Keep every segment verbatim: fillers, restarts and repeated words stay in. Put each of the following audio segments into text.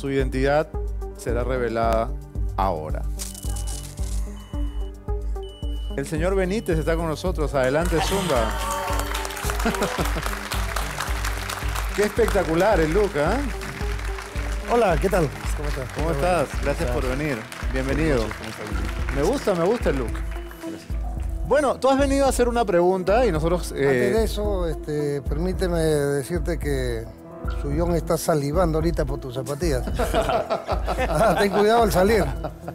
Su identidad será revelada ahora. El señor Benítez está con nosotros. Adelante, Zumba. Qué espectacular el look, ¿eh? Hola, ¿qué tal? ¿Cómo estás? ¿Cómo estás? Gracias por venir. Bienvenido. Me gusta, me gusta el look. Bueno, tú has venido a hacer una pregunta y nosotros... Eh... Antes de eso, este, permíteme decirte que Suyón está salivando ahorita por tus zapatillas. Ah, ten cuidado al salir.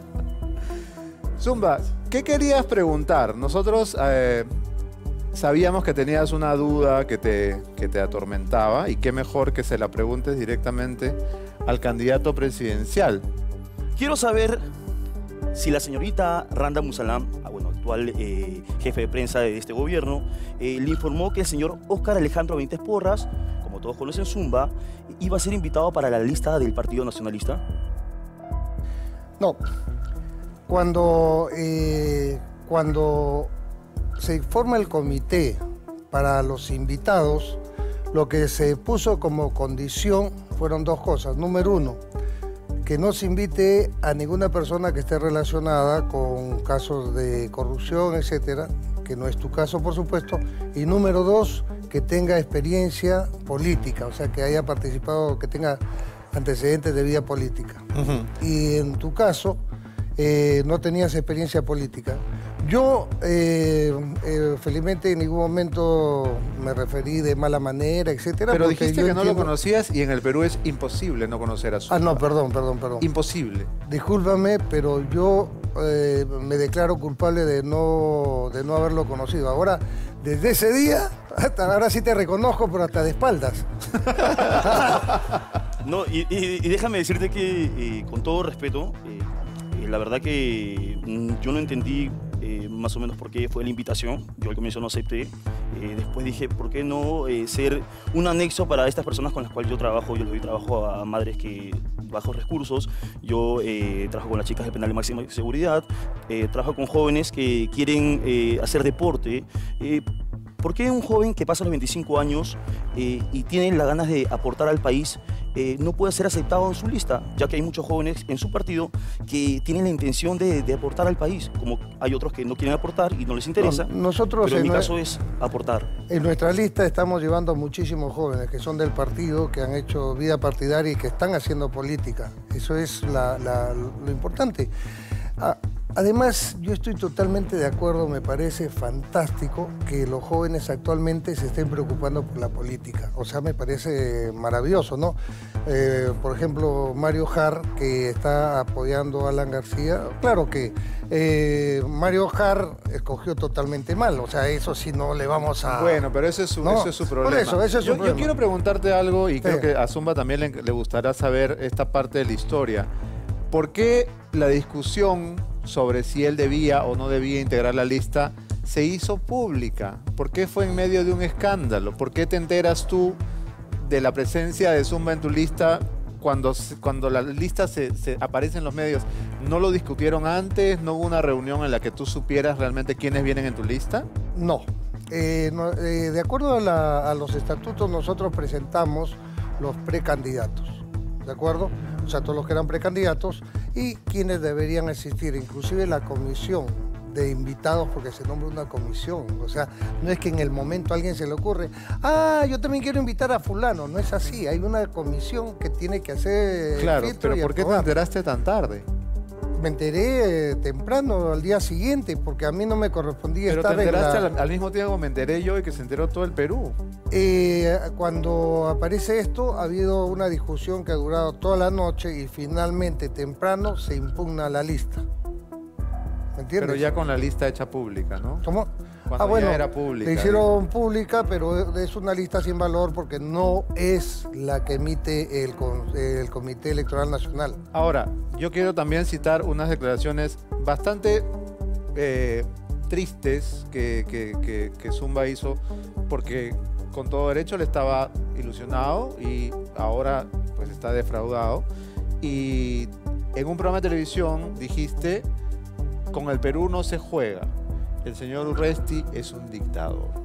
Zumba, ¿qué querías preguntar? Nosotros eh, sabíamos que tenías una duda que te, que te atormentaba y qué mejor que se la preguntes directamente al candidato presidencial. Quiero saber si la señorita Randa Musalem, ah, bueno, actual eh, jefe de prensa de este gobierno, eh, le informó que el señor Óscar Alejandro Benítez Porras, como todos conocen Zumba, iba a ser invitado para la lista del Partido Nacionalista. No. Cuando, eh, cuando se forma el comité para los invitados, lo que se puso como condición fueron dos cosas. Número uno, que no se invite a ninguna persona que esté relacionada con casos de corrupción, etcétera, que no es tu caso, por supuesto. Y número dos, que tenga experiencia política, o sea, que haya participado, que tenga antecedentes de vida política. Uh-huh. Y en tu caso, eh, no tenías experiencia política. Yo, eh, eh, felizmente, en ningún momento me referí de mala manera, etcétera. Pero dijiste que entiendo... no lo conocías y en el Perú es imposible no conocer a Zumba. Ah, no, perdón, perdón, perdón. Imposible. Discúlpame, pero yo eh, me declaro culpable de no, de no haberlo conocido. Ahora, desde ese día, hasta ahora sí te reconozco, pero hasta de espaldas. No, y, y, y déjame decirte que, eh, con todo respeto, eh, eh, la verdad que mm, yo no entendí eh, más o menos por qué fue la invitación. Yo al comienzo no acepté. Eh, después dije, ¿por qué no eh, ser un anexo para estas personas con las cuales yo trabajo? Yo le doy trabajo a madres que bajos recursos. Yo eh, trabajo con las chicas de penal de máxima seguridad. Eh, trabajo con jóvenes que quieren eh, hacer deporte. Eh, ¿Por qué un joven que pasa los veinticinco años eh, y tiene las ganas de aportar al país eh, no puede ser aceptado en su lista? Ya que hay muchos jóvenes en su partido que tienen la intención de, de aportar al país, como hay otros que no quieren aportar y no les interesa. No, nosotros pero en, en mi no caso es aportar. En nuestra lista estamos llevando a muchísimos jóvenes que son del partido, que han hecho vida partidaria y que están haciendo política. Eso es la, la, lo importante. Ah, Además, yo estoy totalmente de acuerdo, me parece fantástico que los jóvenes actualmente se estén preocupando por la política. O sea, me parece maravilloso, ¿no? Eh, por ejemplo, Mario Har, que está apoyando a Alan García. Claro que eh, Mario Har escogió totalmente mal, o sea, eso sí no le vamos a... Bueno, pero ese es su, no, eso es su problema. Por eso, ese es su yo, problema. Yo quiero preguntarte algo y sí. creo que a Zumba también le, le gustará saber esta parte de la historia. ¿Por qué la discusión sobre si él debía o no debía integrar la lista se hizo pública? ¿Por qué fue en medio de un escándalo? ¿Por qué te enteras tú de la presencia de Zumba en tu lista cuando, cuando la lista se, se aparece en los medios? ¿No lo discutieron antes? ¿No hubo una reunión en la que tú supieras realmente quiénes vienen en tu lista? No. Eh, no eh, de acuerdo a, la, a los estatutos, nosotros presentamos los precandidatos, ¿de acuerdo? O sea, todos los que eran precandidatos y quienes deberían asistir, inclusive la comisión de invitados, porque se nombra una comisión. O sea, no es que en el momento a alguien se le ocurre, ah, yo también quiero invitar a fulano. No es así, hay una comisión que tiene que hacer... Claro, pero ¿por qué te enteraste tan tarde? Me enteré eh, temprano, al día siguiente, porque a mí no me correspondía Pero estar te enteraste en la... al, al mismo tiempo me enteré yo y que se enteró todo el Perú. Eh, cuando aparece esto, ha habido una discusión que ha durado toda la noche y finalmente temprano se impugna la lista. ¿Me entiendes? Pero ya con la lista hecha pública, ¿no? ¿Cómo? Cuando ah, bueno, ya era pública. Le hicieron pública, pero es una lista sin valor porque no es la que emite el, el Comité Electoral Nacional. Ahora, yo quiero también citar unas declaraciones bastante eh, tristes que, que, que, que Zumba hizo, porque con todo derecho él estaba ilusionado y ahora pues está defraudado. Y en un programa de televisión dijiste, con el Perú no se juega. El señor Urresti es un dictador.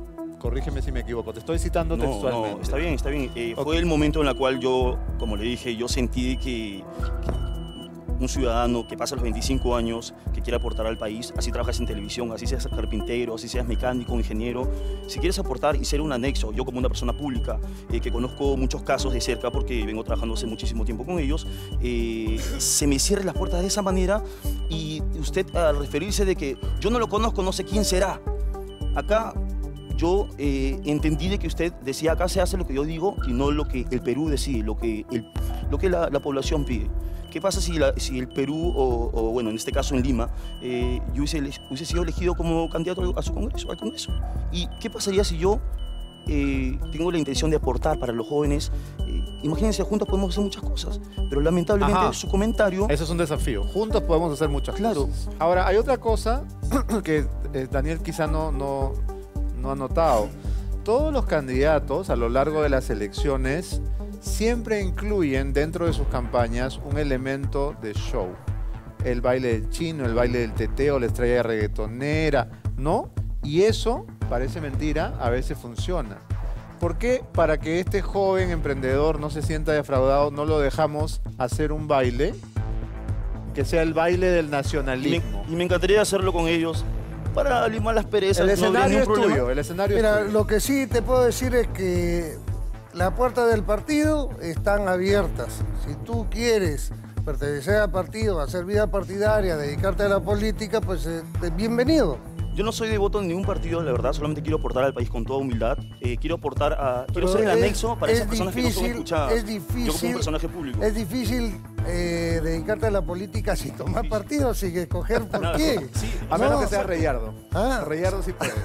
corrígeme si me equivoco, te estoy citando No, textualmente. no, está bien, está bien. Eh, Ok. Fue el momento en el cual yo, como le dije, yo sentí que, que un ciudadano que pasa los veinticinco años, que quiere aportar al país, así trabajas en televisión, así seas carpintero, así seas mecánico, ingeniero, si quieres aportar y ser un anexo, yo como una persona pública, eh, que conozco muchos casos de cerca porque vengo trabajando hace muchísimo tiempo con ellos, eh, se me cierran las puertas de esa manera y usted al referirse de que yo no lo conozco, no sé quién será. Acá yo eh, entendí de que usted decía acá se hace lo que yo digo y no lo que el Perú decide, lo que, el, lo que la, la población pide. ¿Qué pasa si, la, si el Perú, o, o bueno, en este caso en Lima, eh, yo hubiese, hubiese sido elegido como candidato a su Congreso, al Congreso? ¿Y qué pasaría si yo eh, tengo la intención de aportar para los jóvenes? Eh, imagínense, juntos podemos hacer muchas cosas, pero lamentablemente Ajá. su comentario... Eso es un desafío. Juntos podemos hacer muchas Claro. cosas. Ahora, hay otra cosa que eh, Daniel quizá no, no, no ha notado. Todos los candidatos a lo largo de las elecciones siempre incluyen dentro de sus campañas un elemento de show. El baile del chino, el baile del teteo, la estrella reggaetonera, ¿no? Y eso, parece mentira, a veces funciona. ¿Por qué para que este joven emprendedor no se sienta defraudado no lo dejamos hacer un baile que sea el baile del Y me, nacionalismo? y me encantaría hacerlo con ellos para limar las perezas. El no escenario habría es ningún problema. tuyo, el escenario Mira, es tuyo. lo que sí te puedo decir es que las puertas del partido están abiertas. Si tú quieres pertenecer al partido, hacer vida partidaria, dedicarte a la política, pues eh, bienvenido. Yo no soy devoto de ningún partido, la verdad, solamente quiero aportar al país con toda humildad. Eh, quiero aportar a... Quiero Pero ser el es- anexo para es esas personas que no son difícil- escuchadas. es Yo como un difícil- personaje público. Es difícil eh, dedicarte a la política sin tomar Difícil. partido, sin escoger por Nada, qué. sí, A menos No, que sea so- Reyardo. Ah. Reyardo sí puede.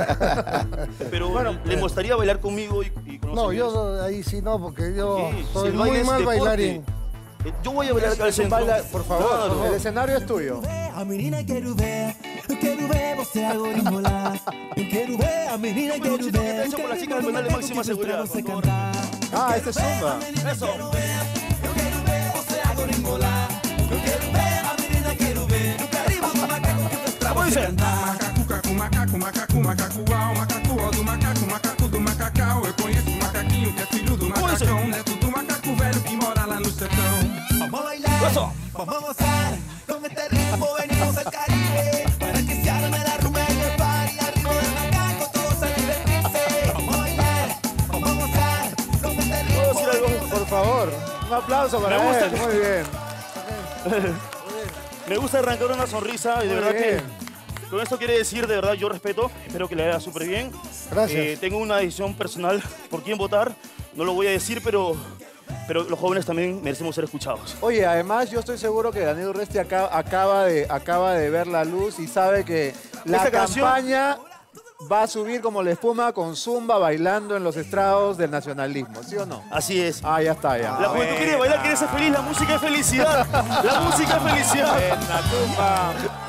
Pero Bueno, le gustaría bailar conmigo y, y con los No, señores. yo ahí sí no, porque yo Sí, si soy el baile muy es mal deporte. bailarín. Eh, Yo voy a bailar acá al Es un centro. baila- por favor, Claro. el escenario es tuyo. A menina quero ver, eu quero ver você agora enrolar. Eu quero ver, a menina Como quero Luchito que ver. te hecho con las chicas del penal de máxima seguridad, Pra você por favor. cantar. Ah, este es Zumba. Eso. Eu quero ver você agora enrolar. Eu quero ver, a menina quero ver. No carimbo do macaco que fez pra Como você dice? cantar. Macaco, caco, macaco, macaco, macacuau, macacuau do macaco, macaco do macacau. Eu conheço um macaquinho que é filho do Como dice? macacão, neto do macaco velho que mora lá no sertão. Vamos a bailar, Eso. vamos a gozar. Con este ritmo venimos al Caribe. Para que se arme la rumba en el party. Arriba del macaco todos a divertirse. Vamos a bailar, vamos a gozar. Con este ritmo ¿Puedo decir algo? venimos al Por favor, un aplauso para Me gusta él. que- Muy bien. Me gusta arrancar una sonrisa y de Muy verdad bien. que con esto quiere decir, de verdad, yo respeto. Espero que le vaya súper bien. Gracias. Eh, tengo una decisión personal por quién votar. No lo voy a decir, pero, pero los jóvenes también merecemos ser escuchados. Oye, además yo estoy seguro que Daniel Urresti acaba, acaba, de, acaba de ver la luz y sabe que la Esta canción- campaña va a subir como la espuma con Zumba bailando en los estrados del nacionalismo, ¿sí o no? Así es. Ah, ya está, ya. La juventud quiere bailar, quiere ser feliz. La música es felicidad. La música es felicidad. Buena, Zumba.